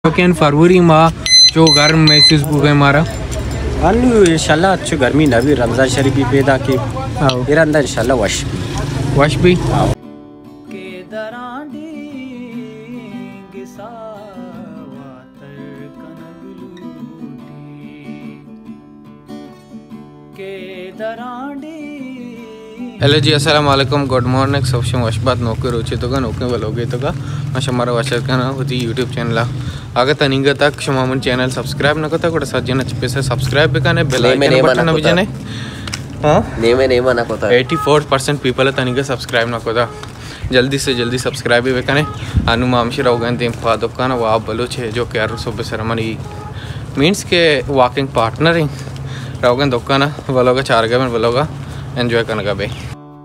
फरवरी माह जो गर्म महसूस हो गए हमारा इंशाल्लाह अच्छी गर्मी ना भी रमज़ान शरीफ भी पैदा की मेरा अंदर इंशाल्लाह वश भी हेलो जी अस्सलाम वालेकुम गुड मॉर्निंग सबसे वशबात नौकर रोचे तो का नौके वालोगे तो का माशा हमारा वशत का ना होती यूट्यूब चैनल आगे तनिंगा तक शमामन चैनल सब्सक्राइब ना करता कोड़ा साथ जना पे सब्सक्राइब भी करने बेल आइकन बटन ना भी जने हां नेम ना कोता 84% पीपल है तनिंगा सब्सक्राइब ना कोता जल्दी से जल्दी सब्सक्राइब भी करने अनु मामशी राव गन देम फादो का ना वाब बलोच है जो कि यार सुबह सरमनी मींस के वॉकिंग पार्टनर है रावगन दुकाना वालोगा चार गए वालोगा एंजॉय करने का भाई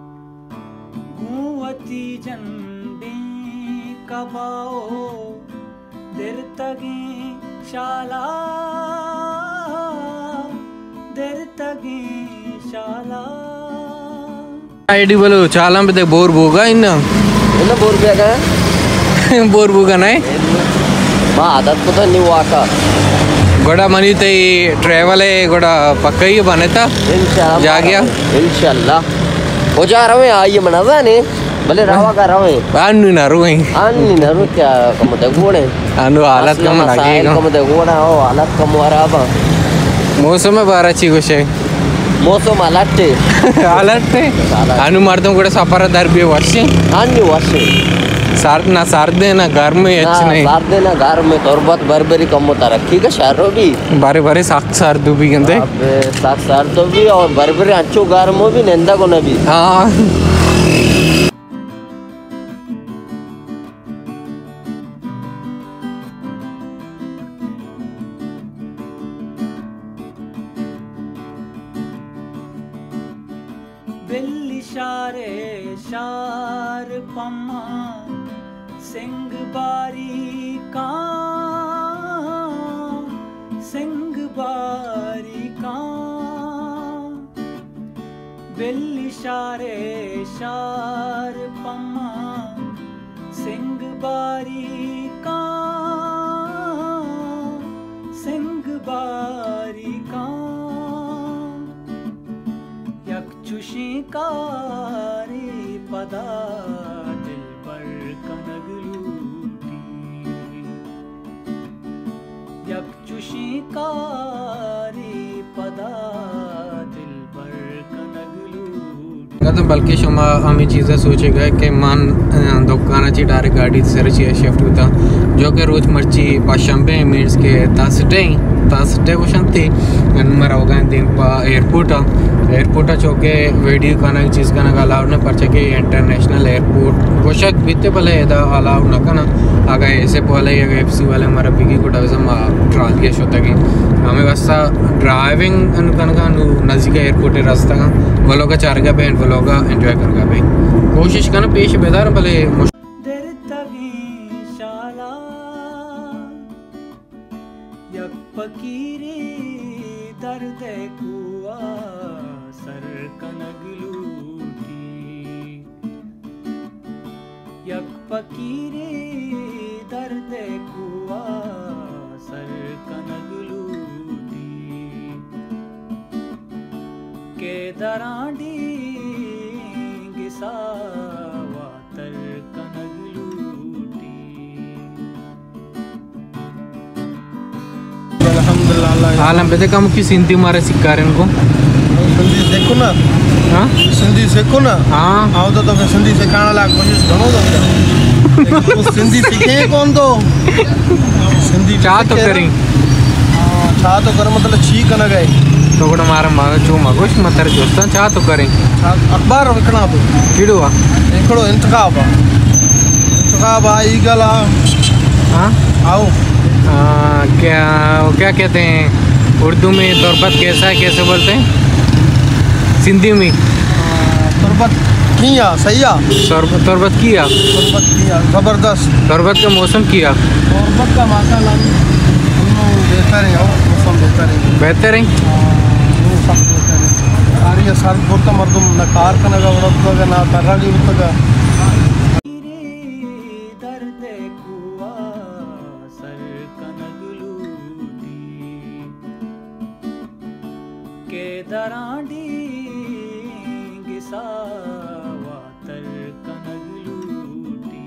आईडी बोलो चाला पे बोर बोगा इन्ना बोर बेगा बोर बोगा नहीं मां आदत को तो नहीं वाका गोड़ा मनी ते ट्रैवल है गोड़ा पक्का ही बने था इंशाल्लाह जा गया इंशाल्लाह हो जा रहे आइए मनावा ने भले रावा का रवे आनु ना रो क्या कम ते गोड़े आनु हालत कम लगे कम ते गोड़ा हो हालत कम वराबा मौसम में बारा ची कुछ है मौसम हालत आनु मर्दों को सफर दर भी वर्षे वर्षे सार्दे ना गर्म में सार्दे ना गर्म में तोरबत बरबरी कम होता रखी का शहरों भी बारे बारे साख सार्दू भी गंदे साख सार्दू भी और बरबरी अच्छो गर्मो भी नंदा को ना भी हाँ बिल्ली शारे शार पम्मा सिंग बारी का बिल्ली शारे शार पम्मा सिंग बारी का यकचुशी कारी पदा दिल पर कनग लूटी यकचुशी कारी पदा दिल पर कनग लूटी तो बल्कि शुमा हमें चीज़ें सोचेगा कि मान दुकानाची डायरेक्ट गाड़ी सरची शिफ्ट होता जो कि रोज मर्ची पाशंबे मीन्स के तासटे वो शांति मरा होगा दिन पा एयरपोर्ट चौके वीडियो का ना चीज़ का ना अलाउड ना पर के इंटरनेशनल एयरपोर्ट वो शायद बीते पहले इधर अलाउड ना करना आगे ऐसे पहले ये एफसी वाले हमारा बिगी को डजम ट्राल के शोता की हमें बस ड्राइविंग अनुकन नज़दीक एयरपोर्ट रास्ता का वो लोग का चार का वो लोग एंजॉय कर भाई कोशिश करना पेश बेदार भले फकीरी दर्द कुआ सर कनग लूटी यक फकीरी दर्द कुआ सर कनग लूटी के दरांडी गिसावा तर कनग आलम पे कम की सिंधी मारे सिक्कारन को सिंधी देखो ना हाँ सिंधी सीखो ना हाँ आओ तो सिंधी सिखाने ला कोशिश करो तो सिंधी सीखे कौन तो सिंधी चाह तो करें चाह तो कर मतलब ठीक ना गए तो कोड़ा मारा मागा जो मागोश मतर जोस्ता चाह तो करें अखबार विकना तो किडुआ एकड़ो इंतखाब आई गला हाँ आओ क्या कहते हैं उर्दू में तुरबत कैसा है कैसे बोलते हैं सिंधी में तुरबत किया सही है तुरबत किया जबरदस्त तुरबत का मौसम किया तुरबत का माशाल्लाह बेहतर है मौसम बेहतर है सब बेहतर है सारी साल बहुत मर्दम न कार का ना तरगी उतगा दर्द कुआ सर दरांडी गिसावा तर कनगलूटी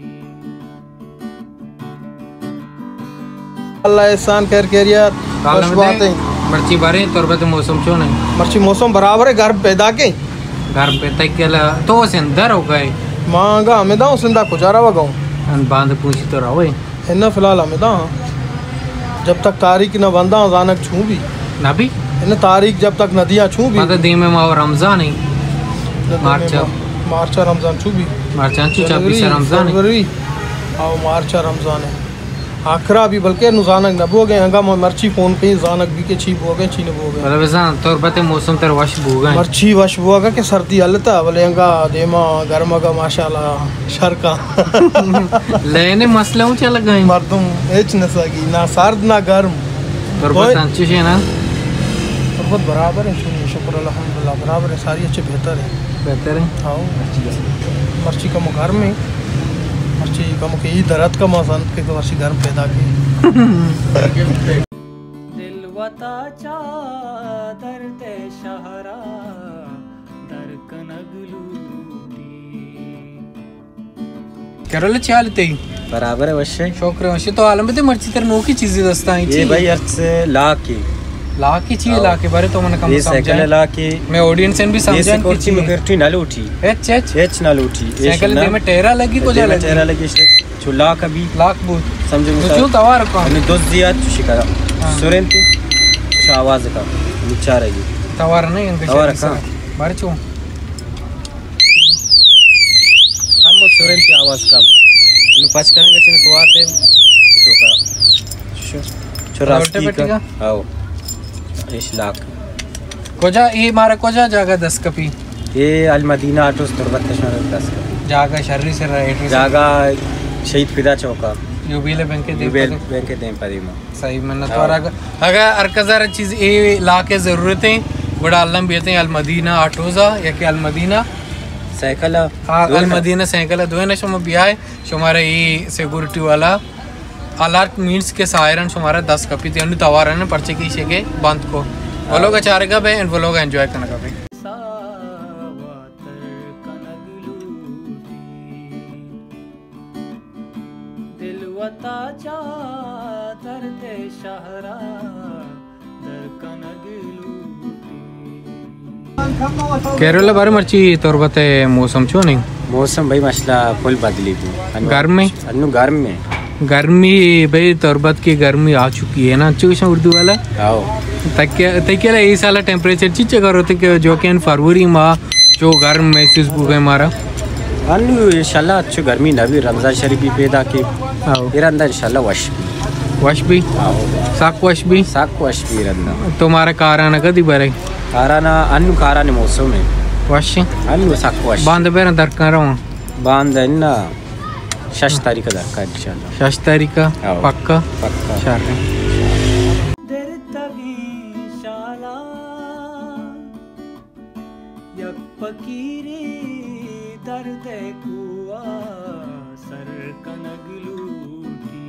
अल्लाह एहसान कर यार खुश बात है मर्ची बारे तुरबत मौसम क्यों नहीं मर्ची मौसम बराबर है घर पैदा के घर पे तक केला तो सिंदर हो गए मांगा हमें दाऊं सिंदा गुजारा वगाऊं अन बांध पूछी तो रहो है ना फिलहाल हमें दा जब तक तारीख न बंदा अचानक छू भी ना भी इन तारीख जब तक नदियाँ छू भी मतलब दिन में माओ रमजान है मार्च रमजान छू भी मार्च 26 रमजान है फरवरी और मार्च रमजान है आखरा भी बल्कि नुजानक न बो गए हंगा मर्ची फोन पे जानक भी के छी बो गए छी न बो गए मतलब ऐसा तुरबत मौसम तर वश बो गए मर्ची वश बो गए के सर्दी हलता बोले हंगा देमा गर्मा का माशाल्लाह शर का लेने मसले ऊंचे लग गए मर्दम एच न सकी ना सर्द ना गर्म तुरबत अच्छी है ना बहुत बराबर है शुक्र अल्हम्दुलिल्लाह बराबर है सारी अच्छे बेहतर है बेहतर आओ मर्ची का घर में मर्ची का मुके ई दर्द का मौसम के तो मर्ची घर पैदा की दिल वता चादर ते शहरा दर कनगलूटी केरल चालते बराबर है वैसे शोकरे वैसे तो आलम में मर्ची तर नो की चीजें दस्ता है ये भाई अर्थ से ला की चीज ला के बारे तो मैंने कम समझा ला के मैं ऑडियंस से भी समझा कि चीज में करती ना लूटी एच ना लूटी साइकिल में टेरा लगी को जा लगी टेरा लगी चुला कभी लाख बहुत समझो जो तवार को हमने दोस्त दिया शिकारा सुरेंती आवाज का विचार है तवार नहीं इनके तवार का बारे चो हम सुरेंती आवाज का हम पास करेंगे चने तो आते चोका चुरास्ती का आओ इस लाख कोजा ये मारा कोजा जागा 10 कपी ये अल मदीना आटो तुरबत 10 कपी जागा शर्री से रहे जागा शहीद फिदा चौका यूबीले बैंक के दें परीमा सही मैंने तो अगर अरकज़ार चीज ये ला के जरूरतें बड़ा अल्लाह बेते अल मदीना आटोजा या कि अल मदीना साइकिल अल मदीना साइकिल दो ना शुम बिया है शुमारा ये सिक्योरिटी वाला अलर्ट मीन्स के सायरन शुमारा 10 कपी थी तवारा ने पर्चे की शे के बंद को वो लोग अचारेगा भाई एंड वो लोग एंजॉय करना का भाई दिलवता चादर ते शहरा दर कनगलूटी केरला बारे मर्ची तुरबत मौसम छो नहीं मौसम भाई मसला फुल बदली गर्म में गर्मी भाई तुरबत की गर्मी आ चुकी है ना अच्छी उर्दू वाला आओ तक ये साल टेम्परेचर चीचे करो थे जो कि फरवरी माह जो गर्म महसूस हो गए हमारा अनु इंशाल्लाह अच्छी गर्मी ना भी रमजान शरीफ भी पैदा की ये रंदा इंशाल्लाह वश भी साक वश भी रंदा तुम्हारा काराना कदी बारे काराना मौसम में वश अनु साक वश बांध बेर दरकार रहा बांध ना 6 तारीख का दरकार इंशाल्लाह 6 तारीख का पक्का शार दर तवी शाला यक फकीरी दर्द कुआ सर कनगलूटी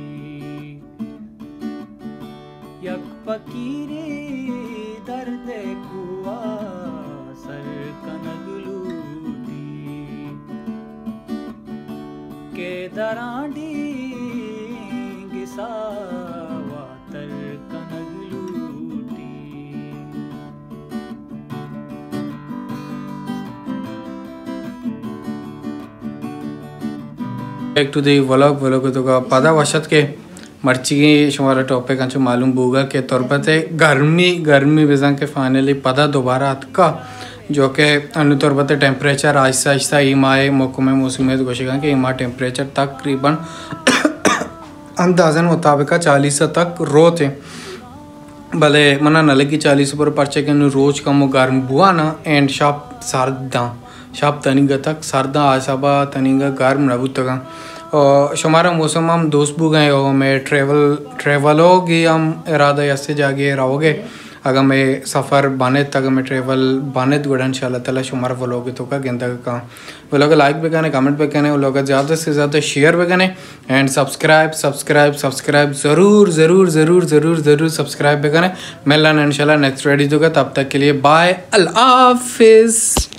यक फकीरी दर्द कुआ सर कनगलूटी के दरांडी गिसावा तर कनगलूटी बैक टू दी व्लॉग तो का पदा वशत के मर्ची की शुमारा टॉपिक अंचो मालूम होगा कि तुरबत गर्मी बेजान के फाइनली पदा दोबारा अतका जो कि अनु तुरबत टेम्परेचर आहिस्ता आहिस्ता ईमाए मौकम मौसमियत गोशेगा कि ईमा टेम्परेचर तकरीबन अंदाजन मुताबिक 40 तक रो थे भले मना नले की 40 पर पर्चे के रोज कम गर्म बुआ ना एंड शाप तनिगा तक सर्दा आसाबा तनिगा गर्म नबू तक और शुमारा मौसम हम दोस्त बु गए हो मैं ट्रेवलोगे हम इरादा ऐसे जागे रहोगे अगर मैं सफ़र बाने तक मैं ट्रेवल बाने गुड़ा इंशाल्लाह ताला शुमार व्लॉग तो का गेंदा का वो लोग लाइक भी करने कमेंट भी करने वो लोग ज़्यादा से ज़्यादा शेयर भी करने एंड सब्सक्राइब ज़रूर सब्सक्राइब भी करने मिलना इंशाल्लाह नेक्स्ट वीडियो का तब तक के लिए बाय अल्लाह हाफिज़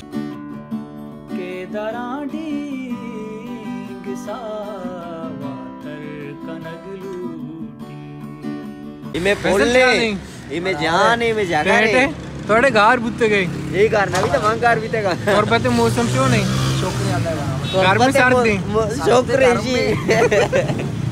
इमे बोलले इमे जान इमे जागा रे थोड़े घर बुत्ते गए ये घर ना भी तो वहां घर भी तेगा और पता मौसम क्यों नहीं घर में सर्दी शौक